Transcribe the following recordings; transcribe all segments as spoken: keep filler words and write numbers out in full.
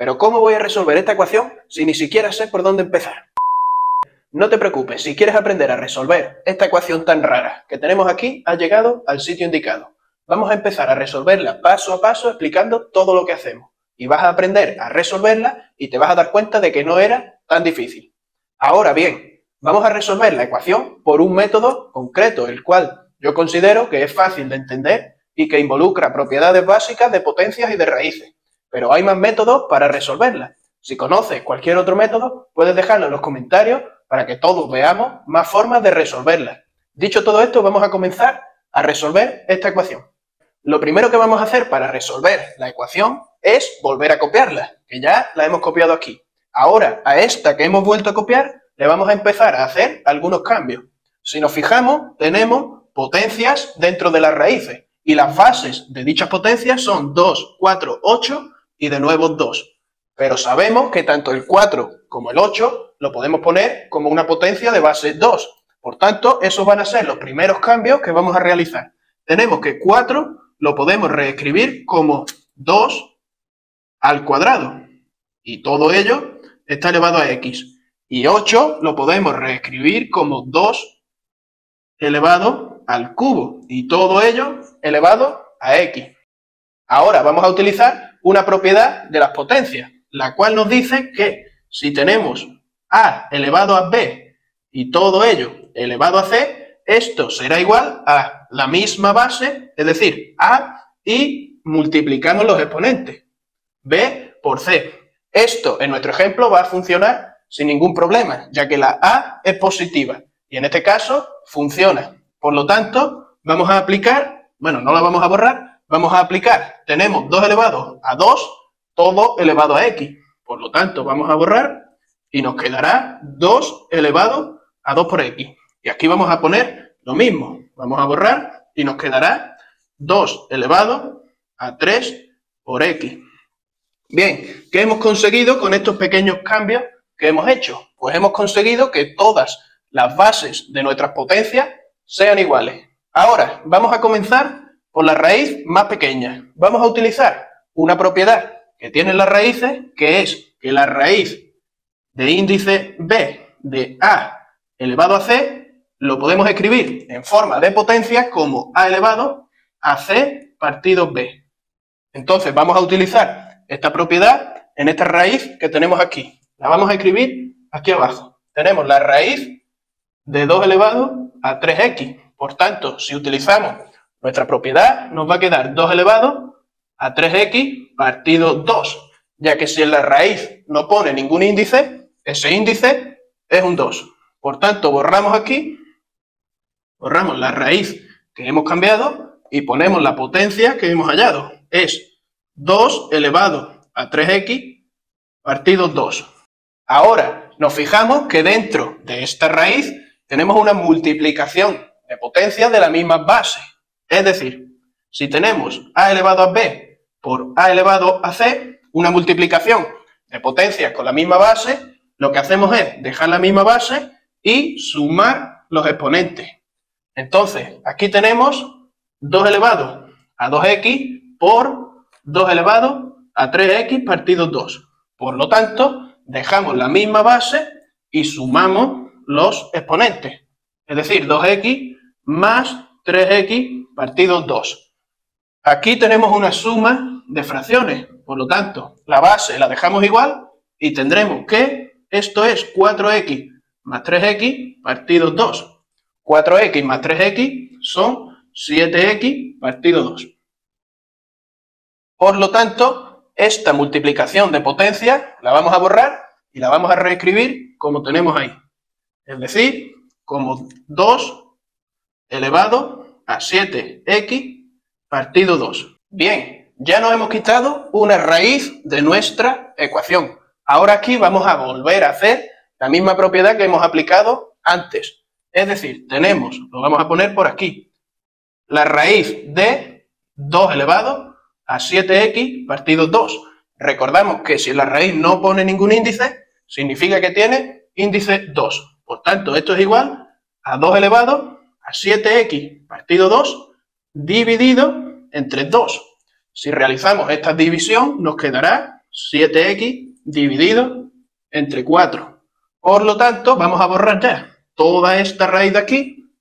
Pero ¿cómo voy a resolver esta ecuación si ni siquiera sé por dónde empezar? No te preocupes, si quieres aprender a resolver esta ecuación tan rara que tenemos aquí, has llegado al sitio indicado. Vamos a empezar a resolverla paso a paso explicando todo lo que hacemos. Y vas a aprender a resolverla y te vas a dar cuenta de que no era tan difícil. Ahora bien, vamos a resolver la ecuación por un método concreto, el cual yo considero que es fácil de entender y que involucra propiedades básicas de potencias y de raíces. Pero hay más métodos para resolverla. Si conoces cualquier otro método, puedes dejarlo en los comentarios para que todos veamos más formas de resolverla. Dicho todo esto, vamos a comenzar a resolver esta ecuación. Lo primero que vamos a hacer para resolver la ecuación es volver a copiarla, que ya la hemos copiado aquí. Ahora, a esta que hemos vuelto a copiar, le vamos a empezar a hacer algunos cambios. Si nos fijamos, tenemos potencias dentro de las raíces, y las bases de dichas potencias son dos, cuatro, ocho y de nuevo dos. Pero sabemos que tanto el cuatro como el ocho lo podemos poner como una potencia de base dos. Por tanto, esos van a ser los primeros cambios que vamos a realizar. Tenemos que cuatro lo podemos reescribir como dos al cuadrado. Y todo ello está elevado a x. Y ocho lo podemos reescribir como dos elevado al cubo. Y todo ello elevado a x. Ahora vamos a utilizar una propiedad de las potencias, la cual nos dice que si tenemos a elevado a b y todo ello elevado a c, esto será igual a la misma base, es decir, a, y multiplicamos los exponentes, b por c. Esto en nuestro ejemplo va a funcionar sin ningún problema, ya que la a es positiva y en este caso funciona. Por lo tanto, vamos a aplicar, bueno, no la vamos a borrar, vamos a aplicar, tenemos dos elevado a dos, todo elevado a x. Por lo tanto, vamos a borrar y nos quedará dos elevado a dos por x. Y aquí vamos a poner lo mismo. Vamos a borrar y nos quedará dos elevado a tres por x. Bien, ¿qué hemos conseguido con estos pequeños cambios que hemos hecho? Pues hemos conseguido que todas las bases de nuestras potencias sean iguales. Ahora, vamos a comenzar por la raíz más pequeña. Vamos a utilizar una propiedad que tienen las raíces, que es que la raíz de índice b de a elevado a c lo podemos escribir en forma de potencia como a elevado a c partido b. Entonces vamos a utilizar esta propiedad en esta raíz que tenemos aquí. La vamos a escribir aquí abajo. Tenemos la raíz de dos elevado a tres x. Por tanto, si utilizamos nuestra propiedad, nos va a quedar dos elevado a tres x partido dos, ya que si en la raíz no pone ningún índice, ese índice es un dos. Por tanto, borramos aquí, borramos la raíz que hemos cambiado y ponemos la potencia que hemos hallado. Es dos elevado a tres x partido dos. Ahora, nos fijamos que dentro de esta raíz tenemos una multiplicación de potencias de la misma base. Es decir, si tenemos a elevado a b por a elevado a c, una multiplicación de potencias con la misma base, lo que hacemos es dejar la misma base y sumar los exponentes. Entonces, aquí tenemos dos elevado a dos x por dos elevado a tres x partido dos. Por lo tanto, dejamos la misma base y sumamos los exponentes. Es decir, dos x más tres x partido dos. Aquí tenemos una suma de fracciones, por lo tanto, la base la dejamos igual y tendremos que esto es cuatro x más tres x partido dos. cuatro x más tres x son siete x partido dos. Por lo tanto, esta multiplicación de potencia la vamos a borrar y la vamos a reescribir como tenemos ahí. Es decir, como dos elevado a siete x partido dos. Bien, ya nos hemos quitado una raíz de nuestra ecuación. Ahora aquí vamos a volver a hacer la misma propiedad que hemos aplicado antes. Es decir, tenemos, lo vamos a poner por aquí, la raíz de dos elevado a siete x partido dos. Recordamos que si la raíz no pone ningún índice, significa que tiene índice dos. Por tanto, esto es igual a dos elevado a siete x partido dos dividido entre dos. Si realizamos esta división, nos quedará siete equis dividido entre cuatro. Por lo tanto, vamos a borrar ya toda esta raíz de aquí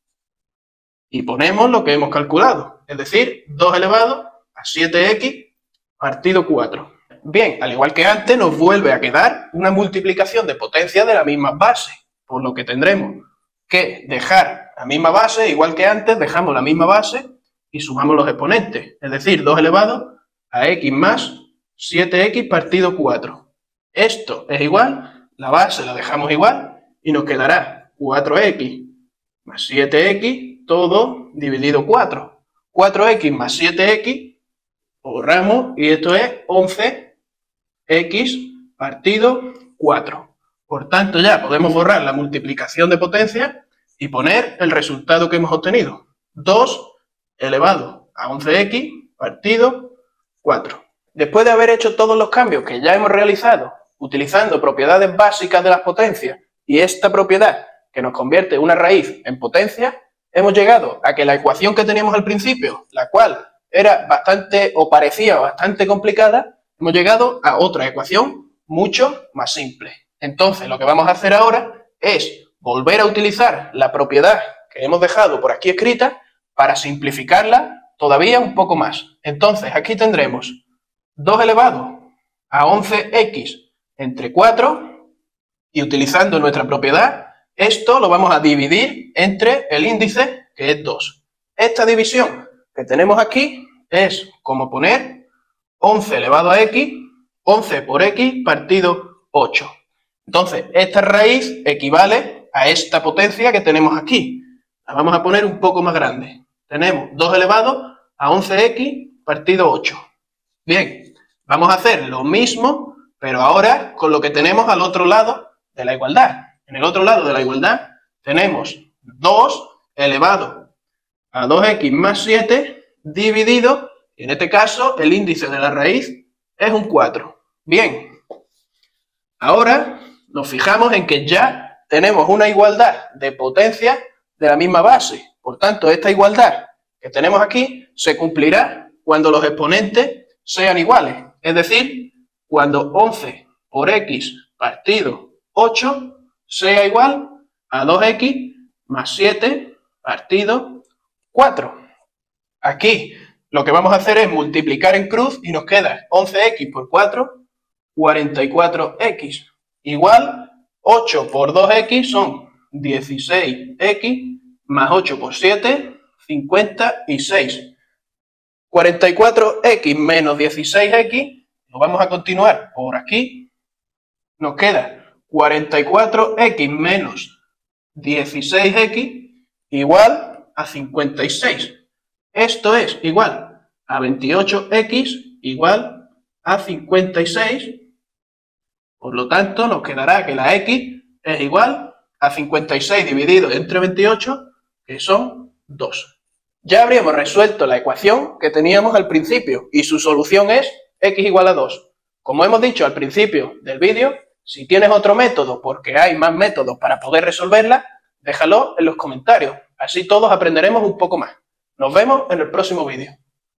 y ponemos lo que hemos calculado, es decir, dos elevado a siete equis partido cuatro. Bien, al igual que antes, nos vuelve a quedar una multiplicación de potencia de la misma base, por lo que tendremos que dejar la misma base, igual que antes, dejamos la misma base y sumamos los exponentes, es decir, dos elevado a x más siete equis partido cuatro. Esto es igual, la base la dejamos igual y nos quedará cuatro equis más siete equis, todo dividido cuatro. cuatro equis más siete equis, borramos y esto es once equis partido cuatro. Por tanto, ya podemos borrar la multiplicación de potencia y poner el resultado que hemos obtenido. dos elevado a once equis partido cuatro. Después de haber hecho todos los cambios que ya hemos realizado, utilizando propiedades básicas de las potencias y esta propiedad que nos convierte una raíz en potencia, hemos llegado a que la ecuación que teníamos al principio, la cual era bastante o parecía bastante complicada, hemos llegado a otra ecuación mucho más simple. Entonces, lo que vamos a hacer ahora es volver a utilizar la propiedad que hemos dejado por aquí escrita para simplificarla todavía un poco más. Entonces, aquí tendremos dos elevado a once equis entre cuatro y utilizando nuestra propiedad, esto lo vamos a dividir entre el índice, que es dos. Esta división que tenemos aquí es como poner once elevado a x, once por x partido ocho. Entonces, esta raíz equivale a esta potencia que tenemos aquí. La vamos a poner un poco más grande. Tenemos dos elevado a once equis partido ocho. Bien, vamos a hacer lo mismo, pero ahora con lo que tenemos al otro lado de la igualdad. En el otro lado de la igualdad tenemos dos elevado a dos equis más siete dividido, y en este caso el índice de la raíz es un cuatro. Bien, ahora nos fijamos en que ya tenemos una igualdad de potencia de la misma base. Por tanto, esta igualdad que tenemos aquí se cumplirá cuando los exponentes sean iguales. Es decir, cuando once por x partido ocho sea igual a dos equis más siete partido cuatro. Aquí lo que vamos a hacer es multiplicar en cruz y nos queda once equis por cuatro, cuarenta y cuatro equis. Igual ocho por dos equis son dieciséis equis más ocho por siete, cincuenta y seis. cuarenta y cuatro equis menos dieciséis equis, lo vamos a continuar por aquí. Nos queda cuarenta y cuatro equis menos dieciséis equis igual a cincuenta y seis. Esto es igual a veintiocho equis igual a cincuenta y seis. Por lo tanto, nos quedará que la x es igual a cincuenta y seis dividido entre veintiocho, que son dos. Ya habríamos resuelto la ecuación que teníamos al principio y su solución es x igual a dos. Como hemos dicho al principio del vídeo, si tienes otro método, porque hay más métodos para poder resolverla, déjalo en los comentarios. Así todos aprenderemos un poco más. Nos vemos en el próximo vídeo.